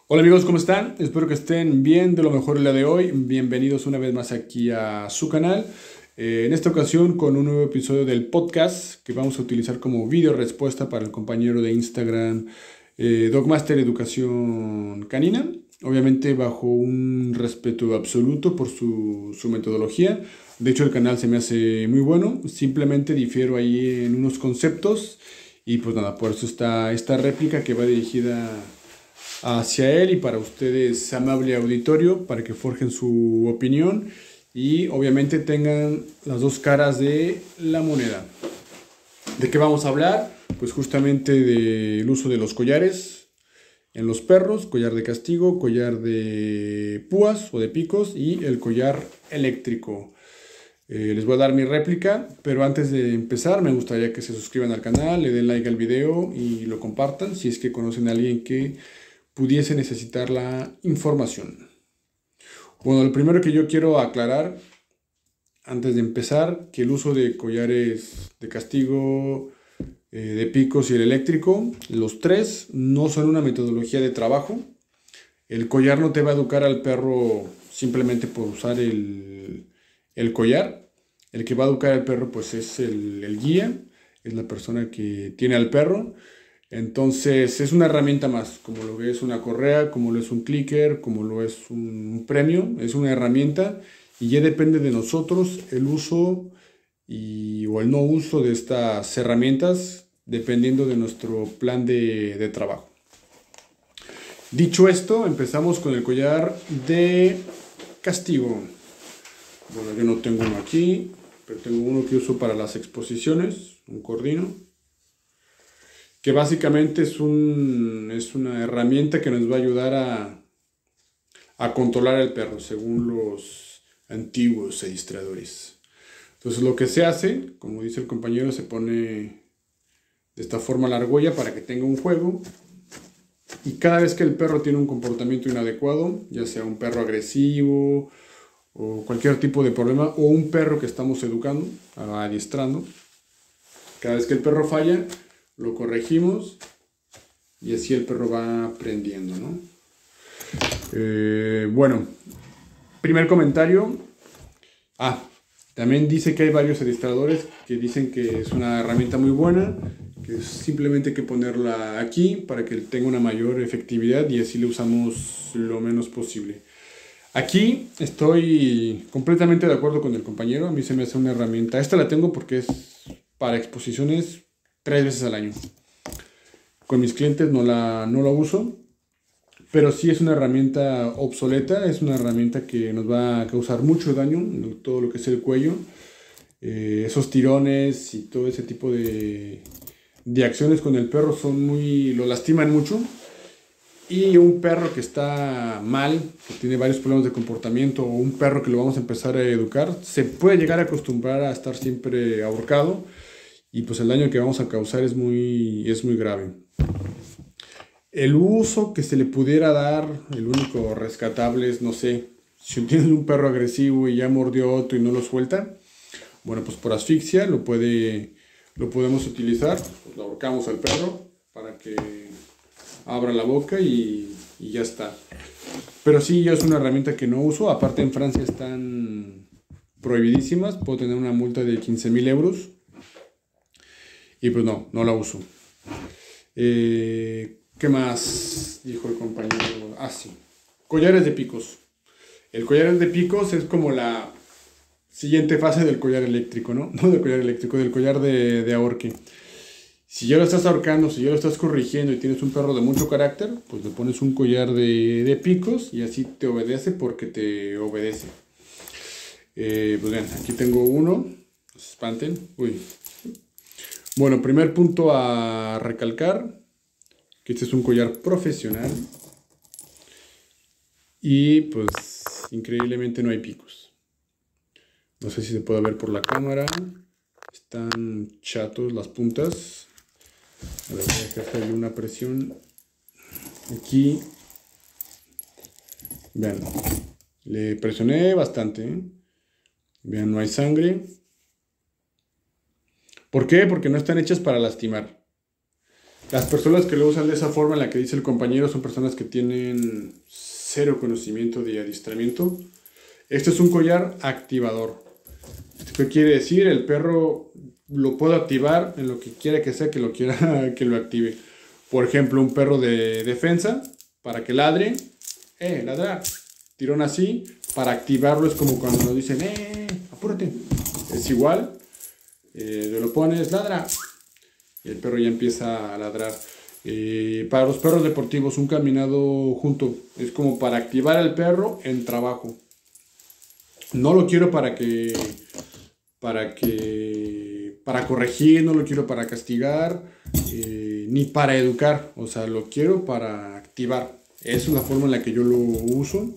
Hola amigos, ¿cómo están? Espero que estén bien, de lo mejor el día de hoy. Bienvenidos una vez más aquí a su canal. En esta ocasión con un nuevo episodio del podcast que vamos a utilizar como video respuesta para el compañero de Instagram Dogmaster Educación Canina. Obviamente bajo un respeto absoluto por su metodología. De hecho el canal se me hace muy bueno. Simplemente difiero ahí en unos conceptos. Y pues nada, por eso está esta réplica que va dirigida hacia él y para ustedes, amable auditorio, para que forjen su opinión y obviamente tengan las dos caras de la moneda. ¿De qué vamos a hablar? Pues justamente del uso de los collares en los perros, collar de castigo, collar de púas o de picos y el collar eléctrico. Les voy a dar mi réplica, pero antes de empezar me gustaría que se suscriban al canal, le den like al video y lo compartan si es que conocen a alguien que pudiese necesitar la información. Bueno, lo primero que yo quiero aclarar antes de empezar, que el uso de collares de castigo, de picos y el eléctrico, los tres no son una metodología de trabajo. El collar no te va a educar al perro simplemente por usar el collar. El que va a educar al perro pues es el guía, es la persona que tiene al perro. Entonces es una herramienta más, como lo es una correa, como lo es un clicker, como lo es un premio, es una herramienta y ya depende de nosotros el uso o el no uso de estas herramientas dependiendo de nuestro plan de trabajo. Dicho esto, empezamos con el collar de castigo. Bueno, yo no tengo uno aquí, pero tengo uno que uso para las exposiciones, un cordino, que básicamente es una herramienta que nos va a ayudar a controlar al perro, según los antiguos adiestradores. Entonces lo que se hace, como dice el compañero, se pone de esta forma la argolla para que tenga un juego. Y cada vez que el perro tiene un comportamiento inadecuado, ya sea un perro agresivo o cualquier tipo de problema, o un perro que estamos educando, adiestrando, cada vez que el perro falla, lo corregimos y así el perro va aprendiendo, ¿no? Bueno, primer comentario. También dice que hay varios adiestradores que dicen que es una herramienta muy buena, que es simplemente hay que ponerla aquí para que tenga una mayor efectividad y así le usamos lo menos posible. Aquí estoy completamente de acuerdo con el compañero, a mí se me hace una herramienta, esta la tengo porque es para exposiciones 3 veces al año. Con mis clientes no la uso, pero sí es una herramienta obsoleta, es una herramienta que nos va a causar mucho daño en todo lo que es el cuello. Esos tirones y todo ese tipo de acciones con el perro lo lastiman mucho. Y un perro que está mal, que tiene varios problemas de comportamiento, o un perro que lo vamos a empezar a educar, se puede llegar a acostumbrar a estar siempre ahorcado y pues el daño que vamos a causar es muy grave. El uso que se le pudiera dar, el único rescatable es, no sé, si tienes un perro agresivo y ya mordió otro y no lo suelta, bueno, pues por asfixia lo podemos utilizar, pues lo ahorcamos al perro para que abra la boca y ya está. Pero sí, yo es una herramienta que no uso. Aparte en Francia están prohibidísimas. Puedo tener una multa de 15.000 euros. Y pues no la uso. ¿Qué más dijo el compañero? Sí. Collares de picos. El collar de picos es como la siguiente fase del collar eléctrico, ¿no? No del collar eléctrico, del collar de ahorque. Si ya lo estás ahorcando, si ya lo estás corrigiendo y tienes un perro de mucho carácter, pues le pones un collar de picos y así te obedece porque te obedece. Pues bien, aquí tengo uno. No se espanten. Uy. Bueno, primer punto a recalcar, que este es un collar profesional. Y pues increíblemente no hay picos. No sé si se puede ver por la cámara. Están chatos las puntas. A ver, voy a dejarle una presión aquí. Vean, le presioné bastante, ¿eh? Vean, no hay sangre. ¿Por qué? Porque no están hechas para lastimar. Las personas que lo usan de esa forma en la que dice el compañero son personas que tienen cero conocimiento de adiestramiento. Este es un collar activador. ¿Qué quiere decir? El perro lo puedo activar en lo que quiera que sea que lo quiera que lo active. Por ejemplo, un perro de defensa para que ladre, ladrar. Tirón así, para activarlo es como cuando nos dicen, apúrate. Es igual, lo pones, ladra. Y el perro ya empieza a ladrar. Para los perros deportivos, un caminado junto es como para activar al perro en trabajo. No lo quiero para corregir, no lo quiero para castigar, ni para educar. O sea, lo quiero para activar. Esa es la forma en la que yo lo uso.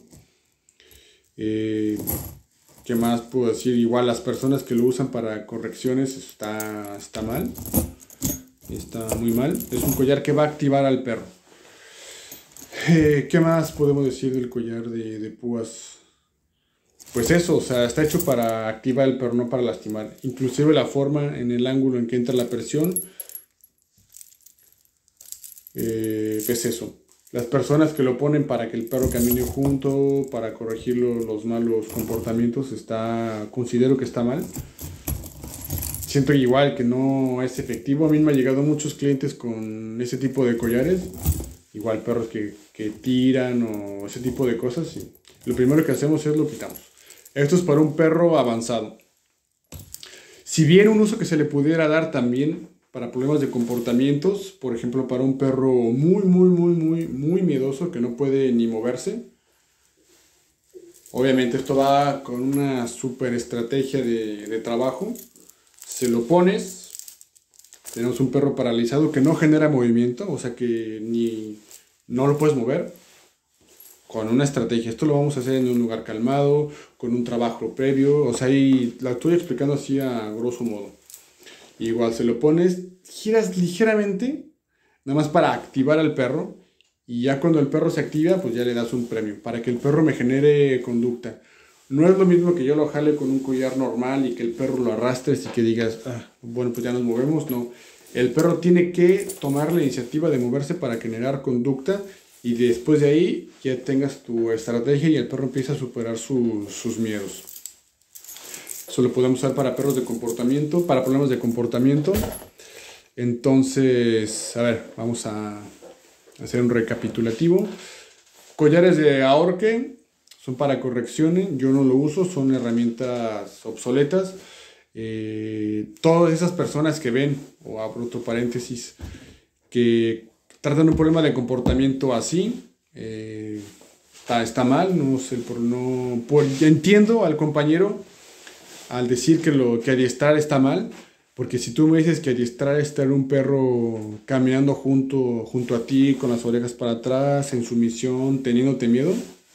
¿Qué más puedo decir? Igual las personas que lo usan para correcciones está mal. Está muy mal. Es un collar que va a activar al perro. ¿Qué más podemos decir del collar de púas? Pues eso, o sea, está hecho para activar el perro, no para lastimar. Inclusive la forma en el ángulo en que entra la presión. Pues eso. Las personas que lo ponen para que el perro camine junto, para corregir los malos comportamientos, considero que está mal. Siento igual que no es efectivo. A mí me han llegado muchos clientes con ese tipo de collares. Igual perros que tiran o ese tipo de cosas. Y lo primero que hacemos es lo quitamos. Esto es para un perro avanzado. Si bien un uso que se le pudiera dar también para problemas de comportamientos, por ejemplo, para un perro muy miedoso que no puede ni moverse. Obviamente esto va con una super estrategia de trabajo. Se lo pones, tenemos un perro paralizado que no genera movimiento, o sea que no lo puedes mover. Con una estrategia, esto lo vamos a hacer en un lugar calmado, con un trabajo previo, o sea, ahí la estoy explicando así a grosso modo. Igual se lo pones, giras ligeramente, nada más para activar al perro, y ya cuando el perro se activa, pues ya le das un premio, para que el perro me genere conducta. No es lo mismo que yo lo jale con un collar normal y que el perro lo arrastres y que digas, bueno, pues ya nos movemos, no. El perro tiene que tomar la iniciativa de moverse para generar conducta. Y después de ahí ya tengas tu estrategia y el perro empieza a superar sus miedos. Eso lo podemos usar para perros de comportamiento, para problemas de comportamiento. Entonces, a ver, vamos a hacer un recapitulativo. Collares de ahorque son para correcciones. Yo no lo uso, son herramientas obsoletas. Todas esas personas que ven, o abro otro paréntesis, que tratan un problema de comportamiento así, está mal, no sé, entiendo al compañero al decir que adiestrar está mal, porque si tú me dices que adiestrar es tener un perro caminando junto a ti, con las orejas para atrás, en sumisión, teniéndote miedo,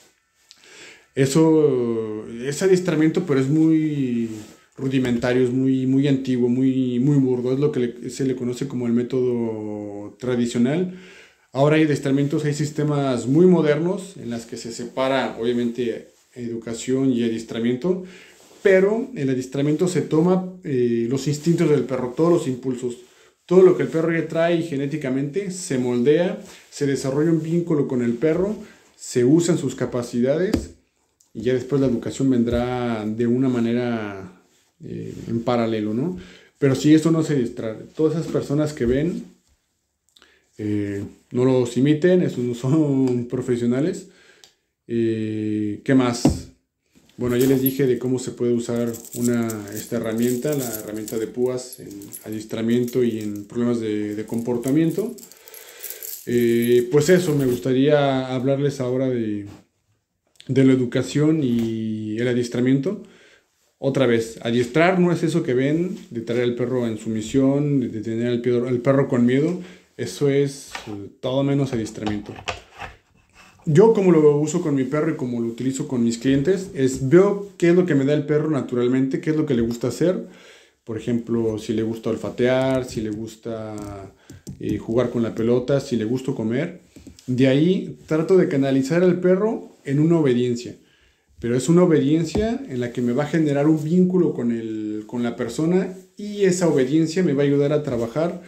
eso es adiestramiento, pero es muy rudimentario, es muy antiguo, muy burdo, es lo que se le conoce como el método tradicional. Ahora hay adiestramientos, hay sistemas muy modernos en las que se separa obviamente educación y adiestramiento, pero el adiestramiento se toma los instintos del perro, todos los impulsos, todo lo que el perro ya trae genéticamente, se moldea, se desarrolla un vínculo con el perro, se usan sus capacidades y ya después la educación vendrá de una manera en paralelo, ¿no? Pero si esto no se distrae, todas esas personas que ven, no los imiten, esos no son profesionales. ¿Qué más? Bueno, ya les dije de cómo se puede usar esta herramienta, la herramienta de púas en adiestramiento y en problemas de comportamiento. Pues eso, me gustaría hablarles ahora de la educación y el adiestramiento. Otra vez, adiestrar no es eso que ven, de traer al perro en sumisión, de tener al perro con miedo. Eso es todo menos adiestramiento. Yo como lo uso con mi perro y como lo utilizo con mis clientes, veo qué es lo que me da el perro naturalmente, qué es lo que le gusta hacer. Por ejemplo, si le gusta olfatear, si le gusta jugar con la pelota, si le gusta comer. De ahí trato de canalizar al perro en una obediencia. Pero es una obediencia en la que me va a generar un vínculo con la persona y esa obediencia me va a ayudar a trabajar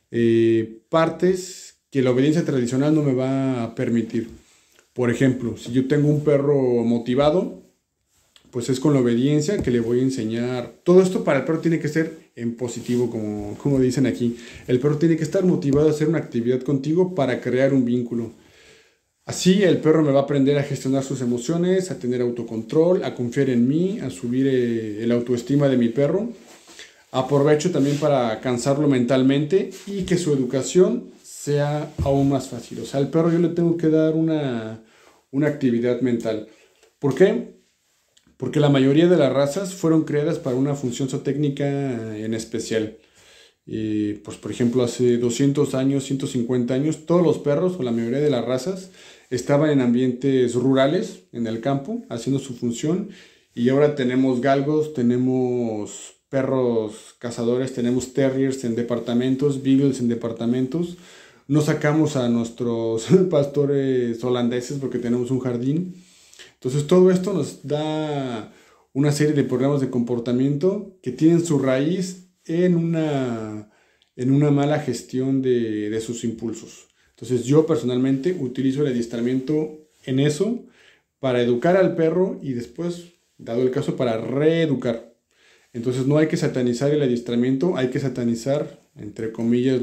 partes que la obediencia tradicional no me va a permitir. Por ejemplo, si yo tengo un perro motivado, pues es con la obediencia que le voy a enseñar. Todo esto para el perro tiene que ser en positivo, como dicen aquí. El perro tiene que estar motivado a hacer una actividad contigo para crear un vínculo. Así el perro me va a aprender a gestionar sus emociones, a tener autocontrol, a confiar en mí, a subir el autoestima de mi perro. Aprovecho también para cansarlo mentalmente y que su educación sea aún más fácil. O sea, al perro yo le tengo que dar una actividad mental. ¿Por qué? Porque la mayoría de las razas fueron creadas para una función zootécnica en especial. Pues por ejemplo, hace 200 años, 150 años, todos los perros o la mayoría de las razas estaban en ambientes rurales, en el campo, haciendo su función. Y ahora tenemos galgos, tenemos perros cazadores, tenemos terriers en departamentos, beagles en departamentos. No sacamos a nuestros pastores holandeses porque tenemos un jardín. Entonces todo esto nos da una serie de problemas de comportamiento que tienen su raíz en una mala gestión de sus impulsos. Entonces yo personalmente utilizo el adiestramiento en eso para educar al perro y después, dado el caso, para reeducar. Entonces no hay que satanizar el adiestramiento, hay que satanizar, entre comillas,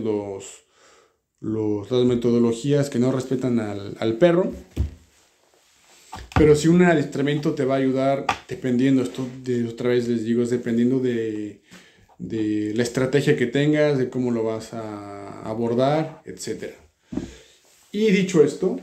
las metodologías que no respetan al perro. Pero si un adiestramiento te va a ayudar, dependiendo, esto otra vez les digo, es dependiendo de la estrategia que tengas, de cómo lo vas a abordar, etc. Y dicho esto,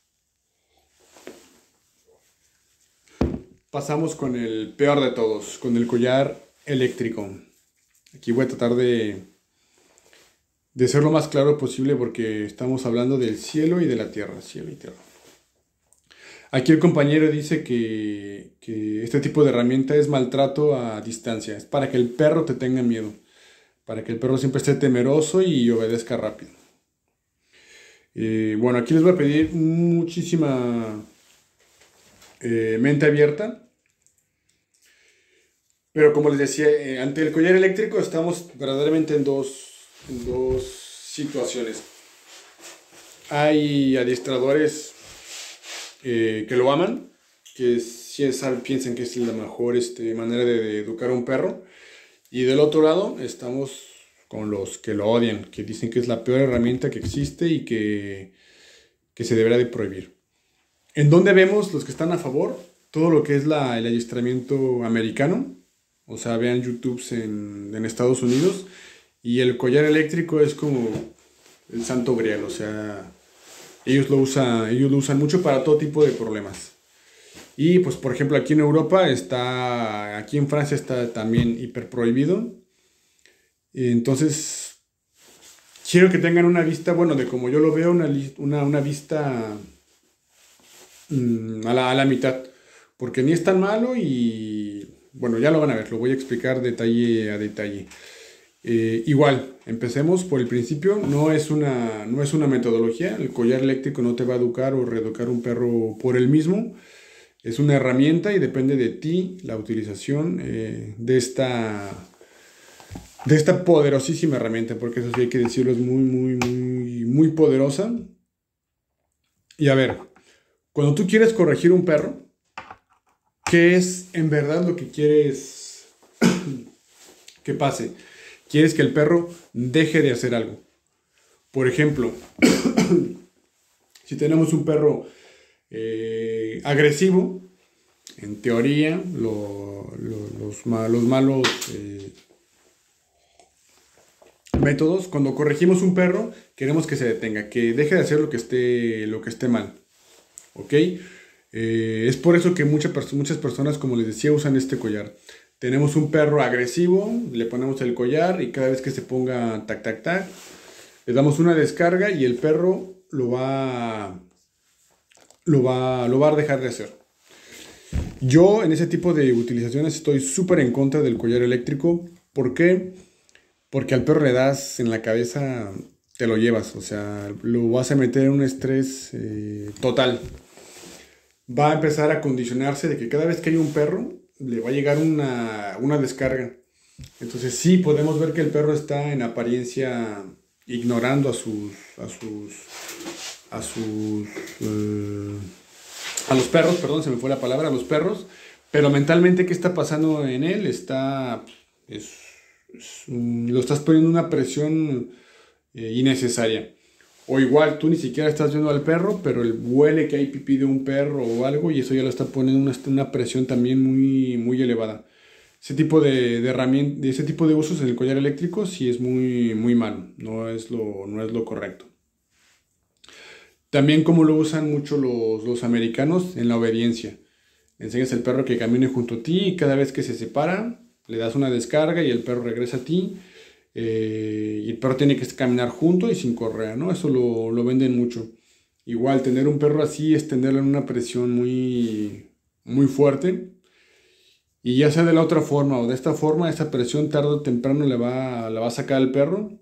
pasamos con el peor de todos, con el collar eléctrico. Aquí voy a tratar de ser lo más claro posible porque estamos hablando del cielo y de la tierra, cielo y tierra. Aquí el compañero dice que este tipo de herramienta es maltrato a distancia. Es para que el perro te tenga miedo. Para que el perro siempre esté temeroso y obedezca rápido. Bueno, aquí les voy a pedir muchísima mente abierta. Pero como les decía, ante el collar eléctrico estamos verdaderamente en dos situaciones. Hay adiestradores que lo aman, que si piensan que es la mejor manera de educar a un perro. Y del otro lado estamos con los que lo odian, que dicen que es la peor herramienta que existe y que se deberá de prohibir. ¿En dónde vemos los que están a favor? Todo lo que es el adiestramiento americano. O sea, vean YouTube en Estados Unidos. Y el collar eléctrico es como el santo grial, o sea, ellos lo usan mucho para todo tipo de problemas. Y pues por ejemplo aquí en Europa aquí en Francia está también hiper prohibido. Entonces quiero que tengan una vista, bueno, de como yo lo veo, una vista a la mitad. Porque ni es tan malo y bueno, ya lo van a ver, lo voy a explicar detalle a detalle. Igual, empecemos por el principio, no es una metodología, el collar eléctrico no te va a educar o reeducar un perro por él mismo, es una herramienta y depende de ti la utilización de esta poderosísima herramienta, porque eso sí hay que decirlo, es muy, muy, muy, muy poderosa. Y a ver, cuando tú quieres corregir un perro, ¿qué es en verdad lo que quieres que pase? Quieres que el perro deje de hacer algo. Por ejemplo, si tenemos un perro agresivo, en teoría, los malos métodos, cuando corregimos un perro, queremos que se detenga, que deje de hacer lo que esté mal. ¿Ok? Es por eso que muchas personas, como les decía, usan este collar. Tenemos un perro agresivo, le ponemos el collar y cada vez que se ponga tac, tac, tac, le damos una descarga y el perro lo va a dejar de hacer. Yo en ese tipo de utilizaciones estoy súper en contra del collar eléctrico. ¿Por qué? Porque al perro le das en la cabeza, te lo llevas, o sea, lo vas a meter en un estrés total. Va a empezar a condicionarse de que cada vez que hay un perro, le va a llegar una descarga. Entonces sí podemos ver que el perro está en apariencia ignorando a a los perros, perdón, se me fue la palabra, a los perros, pero mentalmente, ¿qué está pasando en él? Lo estás poniendo una presión innecesaria. O igual, tú ni siquiera estás viendo al perro, pero el huele que hay pipí de un perro o algo y eso ya lo está poniendo una presión también muy, muy elevada. Ese tipo de herramienta, ese tipo de usos en el collar eléctrico sí es muy, muy malo, no es lo correcto. También como lo usan mucho los americanos en la obediencia. Enseñas al perro que camine junto a ti y cada vez que se separa, le das una descarga y el perro regresa a ti. Y el perro tiene que caminar junto y sin correa, ¿no? Eso lo venden mucho. Igual, tener un perro así es tenerlo en una presión muy, muy fuerte. Y ya sea de la otra forma o de esta forma, esa presión tarde o temprano la va a sacar al perro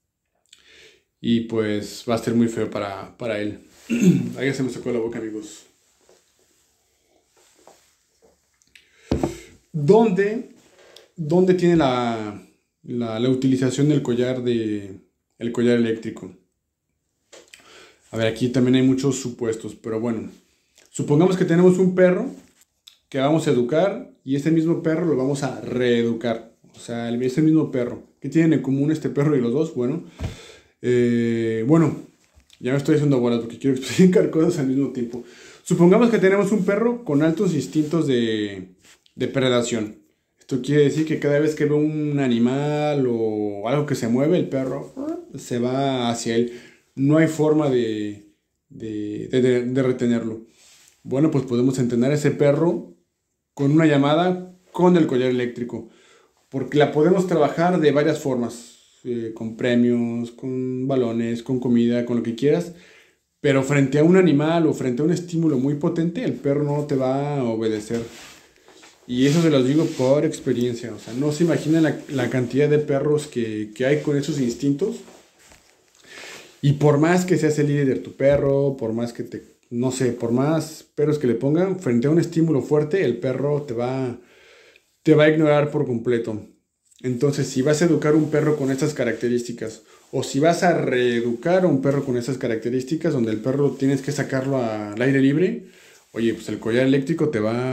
y pues va a ser muy feo para él. Ahí ya se me sacó la boca, amigos. ¿Dónde, dónde tiene la utilización del el collar eléctrico? A ver, aquí también hay muchos supuestos, pero bueno. Supongamos que tenemos un perro que vamos a educar y este mismo perro lo vamos a reeducar. O sea, es el mismo perro. ¿Qué tienen en común este perro y los dos? Bueno, ya me estoy haciendo bolas porque quiero explicar cosas al mismo tiempo. Supongamos que tenemos un perro con altos instintos de predación. Esto quiere decir que cada vez que ve un animal o algo que se mueve, el perro se va hacia él. No hay forma de retenerlo. Bueno, pues podemos entrenar a ese perro con una llamada con el collar eléctrico. Porque la podemos trabajar de varias formas. Con premios, con balones, con comida, con lo que quieras. Pero frente a un animal o frente a un estímulo muy potente, el perro no te va a obedecer. Y eso se los digo por experiencia. O sea, no se imaginan la cantidad de perros que hay con esos instintos. Y por más que seas el líder de tu perro, por más que no sé, por más perros que le pongan, frente a un estímulo fuerte, el perro te va a ignorar por completo. Entonces, si vas a educar un perro con estas características, o si vas a reeducar a un perro con estas características, donde el perro tienes que sacarlo al aire libre, oye, pues el collar eléctrico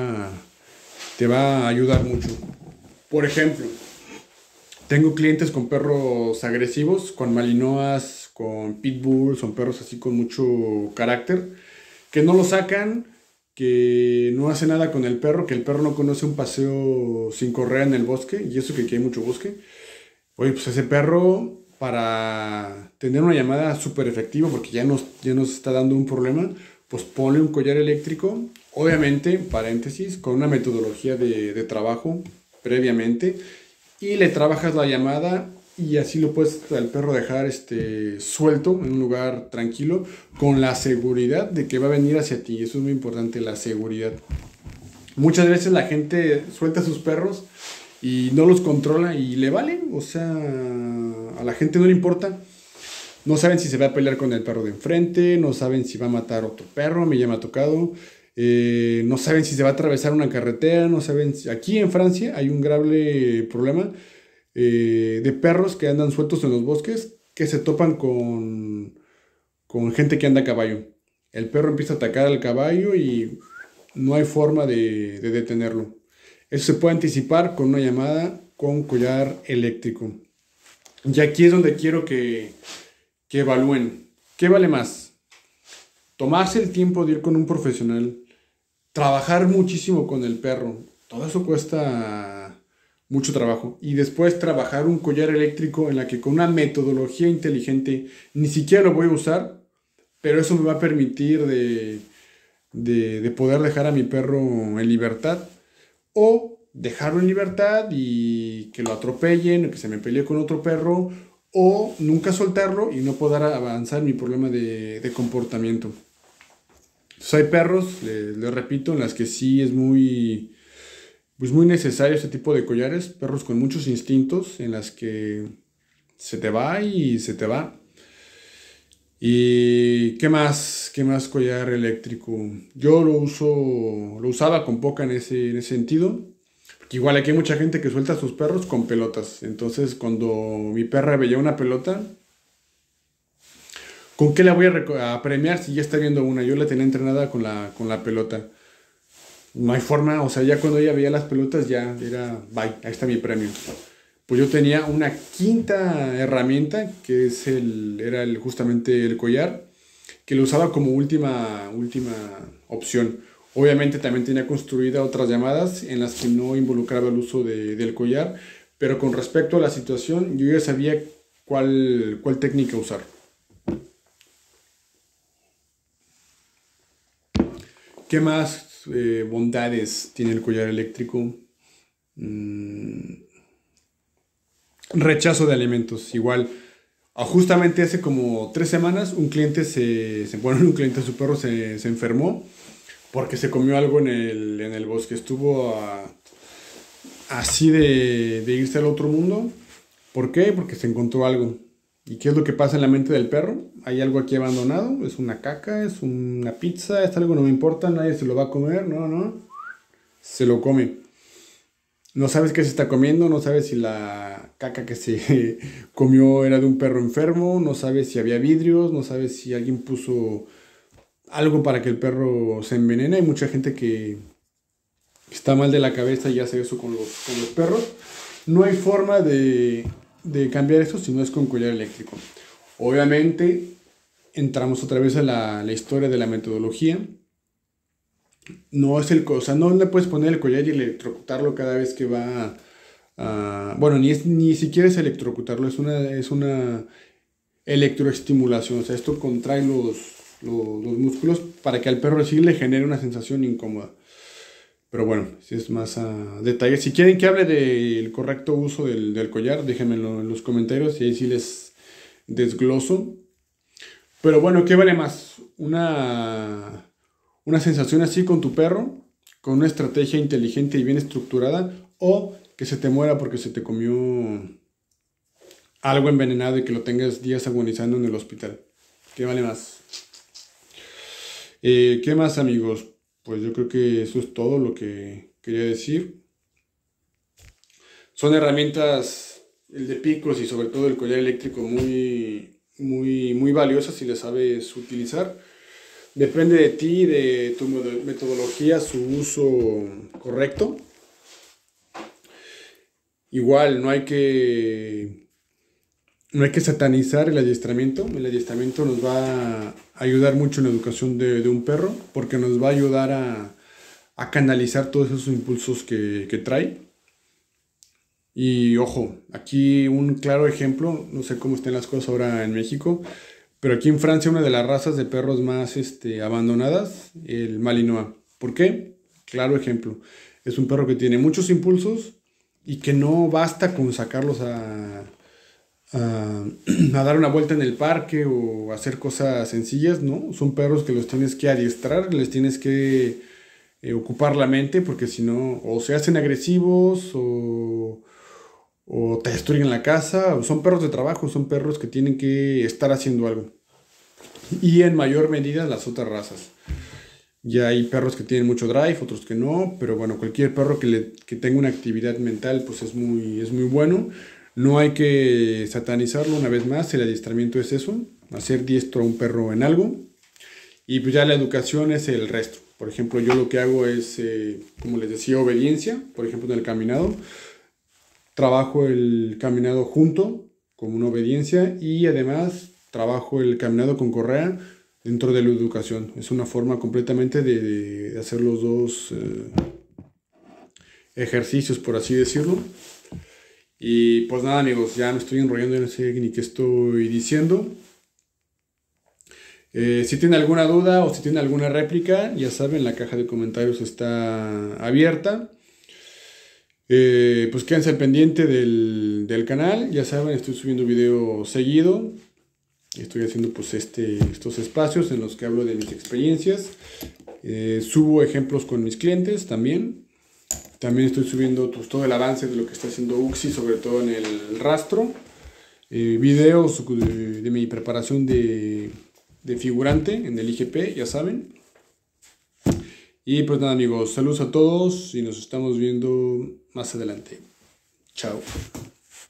te va a ayudar mucho. Por ejemplo, tengo clientes con perros agresivos, con malinois, con pitbulls, son perros así con mucho carácter, que no lo sacan, que no hace nada con el perro, que el perro no conoce un paseo sin correa en el bosque, y eso que aquí hay mucho bosque. Oye, pues ese perro, para tener una llamada súper efectiva, porque ya nos está dando un problema, pues ponle un collar eléctrico, obviamente, paréntesis, con una metodología de trabajo previamente, y le trabajas la llamada y así lo puedes al perro dejar suelto en un lugar tranquilo con la seguridad de que va a venir hacia ti. Eso es muy importante, la seguridad. Muchas veces la gente suelta a sus perros y no los controla y le valen, o sea, a la gente no le importa. No saben si se va a pelear con el perro de enfrente, no saben si va a matar a otro perro, ya me ha tocado. No saben si se va a atravesar una carretera, no saben aquí en Francia hay un grave problema de perros que andan sueltos en los bosques que se topan con gente que anda a caballo. El perro empieza a atacar al caballo y no hay forma de detenerlo. Eso se puede anticipar con una llamada con collar eléctrico. Y aquí es donde quiero que evalúen. ¿Qué vale más? Tomarse el tiempo de ir con un profesional, trabajar muchísimo con el perro, todo eso cuesta mucho trabajo. Y después trabajar un collar eléctrico en la que con una metodología inteligente, ni siquiera lo voy a usar, pero eso me va a permitir de poder dejar a mi perro en libertad. O dejarlo en libertad y que lo atropellen, o que se me pelee con otro perro, o nunca soltarlo y no poder avanzar mi problema de comportamiento. Entonces hay perros, les repito, en las que sí es pues muy necesario este tipo de collares, perros con muchos instintos, en las que se te va y se te va. ¿Y qué más? ¿Qué más collar eléctrico? Yo lo usaba con poca en ese sentido. Porque igual aquí hay mucha gente que suelta a sus perros con pelotas. Entonces cuando mi perra veía una pelota, ¿Con qué la voy a premiar si ya está viendo una? Yo la tenía entrenada con la pelota. No hay forma, o sea, ya cuando ella veía las pelotas ya era, bye, ahí está mi premio. Pues yo tenía una quinta herramienta, que era justamente el collar, que lo usaba como última opción. Obviamente también tenía construida otras llamadas en las que no involucraba el uso del collar, pero con respecto a la situación, yo ya sabía cuál técnica usar. ¿Qué más bondades tiene el collar eléctrico? Rechazo de alimentos, igual. Justamente hace como 3 semanas un cliente, su perro se enfermó porque se comió algo en el bosque. Estuvo así de irse al otro mundo. ¿Por qué? Porque se encontró algo. ¿Y qué es lo que pasa en la mente del perro? Hay algo aquí abandonado, es una caca, es una pizza, es algo, no me importa, nadie se lo va a comer, no, se lo come. No sabes qué se está comiendo, no sabes si la caca que se comió era de un perro enfermo, no sabes si había vidrios, no sabes si alguien puso algo para que el perro se envenene. Hay mucha gente que está mal de la cabeza y hace eso con los perros. No hay forma de cambiar eso si no es con collar eléctrico. Obviamente entramos otra vez a la historia de la metodología. No es o sea, no le puedes poner el collar y electrocutarlo cada vez que va bueno, ni siquiera es electrocutarlo, es una electroestimulación. O sea, esto contrae los músculos para que al perro sí le genere una sensación incómoda. Pero bueno, si es más a detalle. Si quieren que hable del correcto uso del collar, déjenmelo en los comentarios y ahí sí les desgloso. Pero bueno, ¿qué vale más? Una sensación así con tu perro, con una estrategia inteligente y bien estructurada, o que se te muera porque se te comió algo envenenado y que lo tengas días agonizando en el hospital. ¿Qué vale más? ¿Qué más, amigos? Pues yo creo que eso es todo lo que quería decir. Son herramientas, el de picos y sobre todo el collar eléctrico, muy valiosas si le sabes utilizar. Depende de ti, de tu metodología, su uso correcto. Igual, no hay que satanizar el adiestramiento. El adiestramiento nos va a ayudar mucho en la educación de un perro porque nos va a ayudar a canalizar todos esos impulsos que trae. Y ojo, aquí un claro ejemplo, no sé cómo están las cosas ahora en México, pero aquí en Francia una de las razas de perros más abandonadas, el Malinois. ¿Por qué? Claro ejemplo. Es un perro que tiene muchos impulsos y que no basta con sacarlos a dar una vuelta en el parque o hacer cosas sencillas, ¿no? Son perros que los tienes que adiestrar, les tienes que ocupar la mente porque si no, o se hacen agresivos o te destruyen la casa. Son perros de trabajo, son perros que tienen que estar haciendo algo. Y en mayor medida las otras razas. Ya hay perros que tienen mucho drive, otros que no, pero bueno, cualquier perro que tenga una actividad mental pues es muy bueno. No hay que satanizarlo. Una vez más, el adiestramiento es eso, hacer diestro a un perro en algo. Y pues ya la educación es el resto. Por ejemplo, yo lo que hago es, como les decía, obediencia. Por ejemplo, en el caminado. Trabajo el caminado junto, como una obediencia, y además trabajo el caminado con correa dentro de la educación. Es una forma completamente de hacer los dos ejercicios, por así decirlo. Y pues nada, amigos, ya me estoy enrollando, no sé ni qué estoy diciendo. Si tienen alguna duda o si tienen alguna réplica, ya saben, la caja de comentarios está abierta. Pues quédense al pendiente del canal. Ya saben, estoy subiendo video seguido. Estoy haciendo pues estos espacios en los que hablo de mis experiencias. Subo ejemplos con mis clientes también. También estoy subiendo pues, todo el avance de lo que está haciendo Uxi, sobre todo en el rastro. Videos de mi preparación de figurante en el IGP, ya saben. Y pues nada, amigos, saludos a todos y nos estamos viendo más adelante. Chao.